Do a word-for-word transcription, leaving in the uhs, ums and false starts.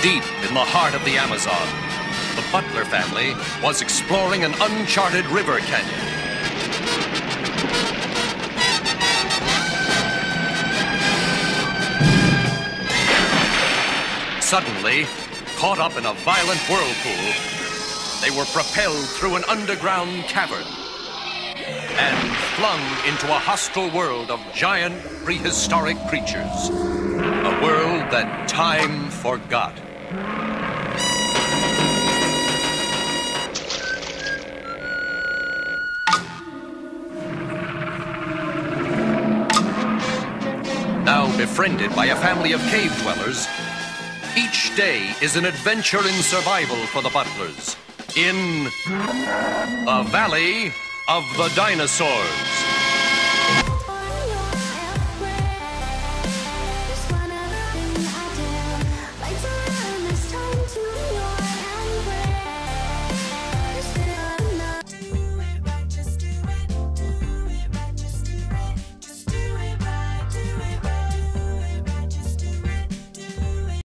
Deep in the heart of the Amazon, the Butler family was exploring an uncharted river canyon. Suddenly, caught up in a violent whirlpool, they were propelled through an underground cavern and flung into a hostile world of giant prehistoric creatures. A world that time forgot. Now befriended by a family of cave dwellers, each day is an adventure in survival for the Butlers in the Valley of the Dinosaurs.